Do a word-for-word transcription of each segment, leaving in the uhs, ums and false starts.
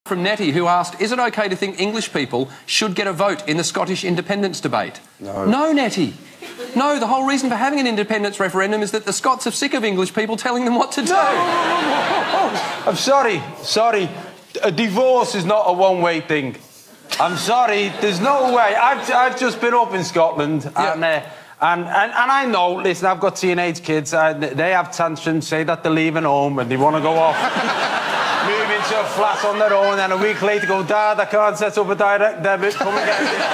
From Nettie, who asked, is it OK to think English people should get a vote in the Scottish independence debate? No. No, Nettie. No, the whole reason for having an independence referendum is that the Scots are sick of English people telling them what to do. No, no, no, no, no. I'm sorry, sorry. A divorce is not a one-way thing. I'm sorry, there's no way. I've, I've just been up in Scotland yeah. and, uh, and, and, and I know, listen, I've got teenage kids, and they have tantrums, say that they're leaving home and they want to go off. Move into a flat on their own, and a week later go, Dad, I can't set up a direct debit, come and get it. And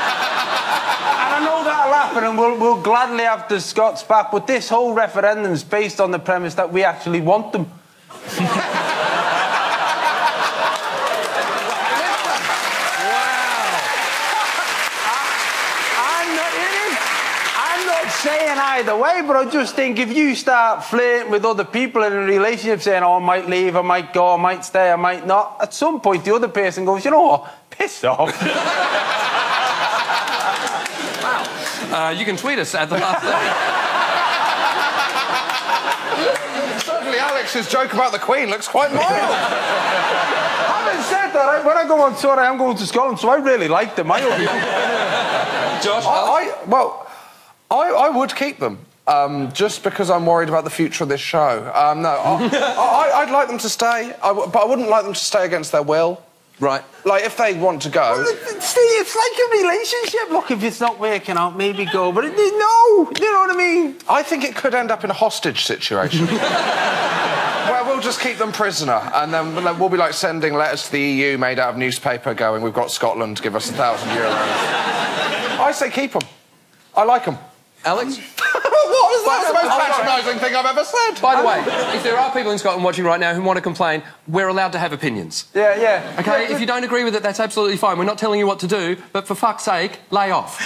I know that'll happen, and we'll, we'll gladly have the Scots back, but this whole referendum's based on the premise that we actually want them. Saying either way, but I just think if you start flirting with other people in a relationship, saying, oh, I might leave, I might go, I might stay, I might not, at some point the other person goes, you know what, piss off. Wow. Uh, you can tweet us at the last day. Certainly Alex's joke about the Queen looks quite mild. Having said that, I, when I go on tour, I am going to Scotland, so I really like them. I hope Josh, I, I, well... I, I would keep them, um, just because I'm worried about the future of this show. Um, no, I, I, I'd like them to stay, I w but I wouldn't like them to stay against their will. Right. Like, if they want to go... Well, see, it's like a relationship. Look, if it's not working out, maybe go. But it, no, you know what I mean? I think it could end up in a hostage situation. Where we'll just keep them prisoner, and then we'll be, like, sending letters to the E U made out of newspaper going, we've got Scotland to give us a thousand euros. I say keep them. I like them. Alex? What was that? That's the most patronising thing I've ever said. By the way, if there are people in Scotland watching right now who want to complain, we're allowed to have opinions. Yeah, yeah. OK, yeah, if you don't agree with it, that's absolutely fine. We're not telling you what to do, but for fuck's sake, lay off.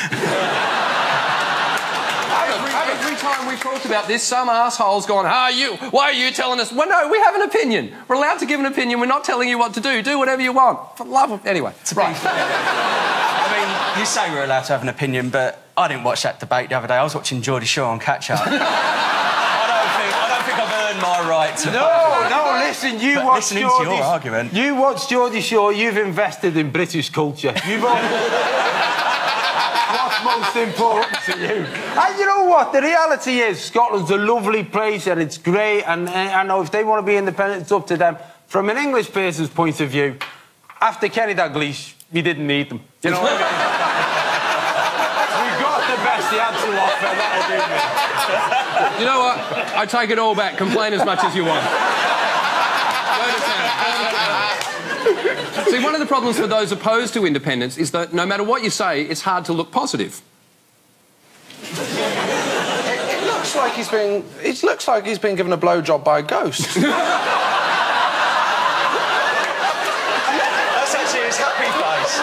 every, every time we've talked about this, some asshole's gone, ah, you, why are you telling us? Well, no, we have an opinion. We're allowed to give an opinion. We're not telling you what to do. Do whatever you want. For love of... Anyway, right. I mean, you say we're allowed to have an opinion, but I didn't watch that debate the other day. I was watching Geordie Shore on Catch Up. I, don't think, I don't think I've earned my right to... No, no, listen, you but watch listening Geordie... to your argument... You watch Geordie Shore, you've invested in British culture. You've... What's most important to you? And you know what? The reality is, Scotland's a lovely place and it's great, and, and I know if they want to be independent, it's up to them. From an English person's point of view, after Kenny Dalglish, we didn't need them. You know what I mean? We got the best he had to offer, that'll do me. You know what? I take it all back. Complain as much as you want. See, one of the problems for those opposed to independence is that no matter what you say, it's hard to look positive. It, it looks like he's being... It looks like he's been given a blowjob by a ghost. That's actually his happy face.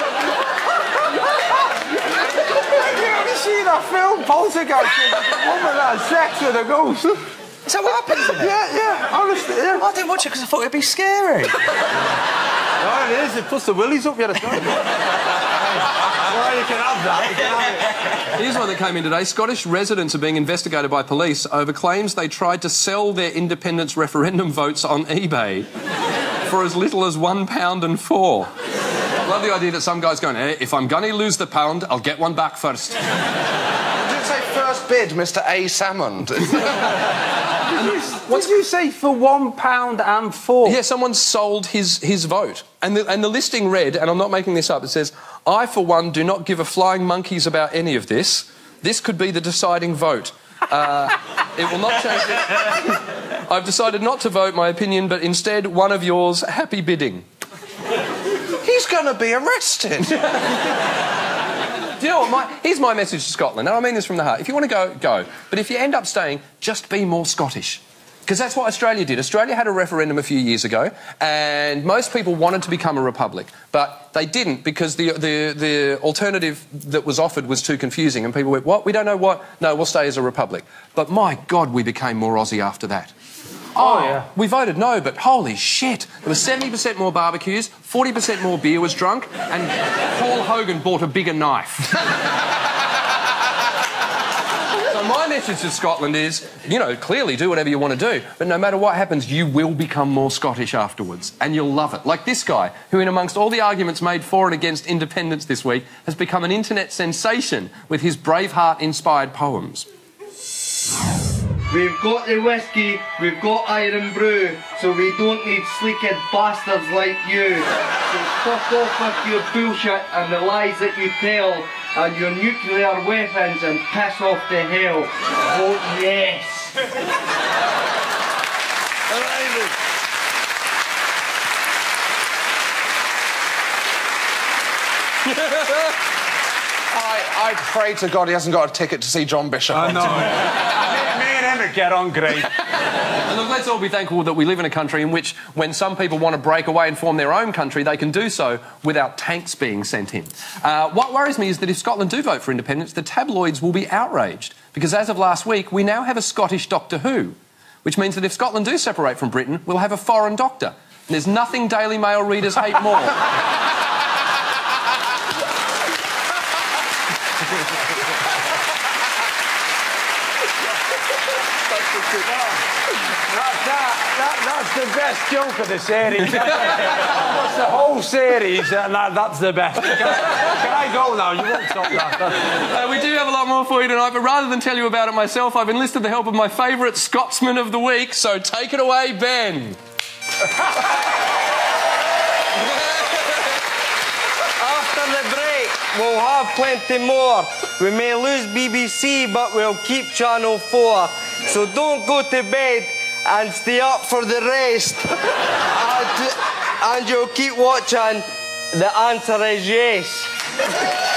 Have you seen that film, Poltergeist? The woman had sex with a ghost. Is that what happens in it? Yeah, yeah, honestly, yeah. I didn't watch it because I thought it'd be scary. No, it is. It puts the willies up your throat. Well, you can have that. You can have it. Here's one that came in today. Scottish residents are being investigated by police over claims they tried to sell their independence referendum votes on eBay for as little as one pound and four. Love the idea that some guy's going, hey, if I'm going to lose the pound, I'll get one back first. Did it say first bid, Mister A. Salmond? What did you say, for one pound and four? Yeah, someone sold his, his vote. And the, and the listing read, and I'm not making this up, it says, I, for one, do not give a flying monkeys about any of this. This could be the deciding vote. Uh, it will not change it. I've decided not to vote my opinion, but instead one of yours, happy bidding. He's going to be arrested. Do you know what? My, here's my message to Scotland, and I mean this from the heart. If you want to go, go. But if you end up staying, just be more Scottish. Because that's what Australia did. Australia had a referendum a few years ago, and most people wanted to become a republic, but they didn't because the, the, the alternative that was offered was too confusing, and people went, what? We don't know what? No, we'll stay as a republic. But my God, we became more Aussie after that. Oh, oh yeah. We voted no, but holy shit. There was seventy percent more barbecues, forty percent more beer was drunk, and Paul Hogan bought a bigger knife. So my message to Scotland is, you know, clearly do whatever you want to do, but no matter what happens, you will become more Scottish afterwards, and you'll love it. Like this guy, who in amongst all the arguments made for and against independence this week, has become an internet sensation with his Braveheart-inspired poems. We've got the whiskey, we've got Iron Brew, so we don't need sleeked bastards like you. So fuck off with your bullshit and the lies that you tell, and your nuclear weapons, and piss off to hell. Vote yes. I, I pray to God he hasn't got a ticket to see John Bishop. I know. me, me and him would get on great. And look, let's all be thankful that we live in a country in which, when some people want to break away and form their own country, they can do so without tanks being sent in. Uh, what worries me is that if Scotland do vote for independence, the tabloids will be outraged. Because as of last week, we now have a Scottish Doctor Who, which means that if Scotland do separate from Britain, we'll have a foreign doctor. And there's nothing Daily Mail readers hate more. That, that, that's the best joke of the series. That's the whole series, and that, that's the best. Can, can I go now? You won't stop that. Uh, we do have a lot more for you tonight, but rather than tell you about it myself, I've enlisted the help of my favourite Scotsman of the week, so take it away, Ben. After the break, we'll have plenty more. We may lose B B C, but we'll keep Channel four. So don't go to bed and stay up for the rest. and, and you'll keep watching. The answer is yes.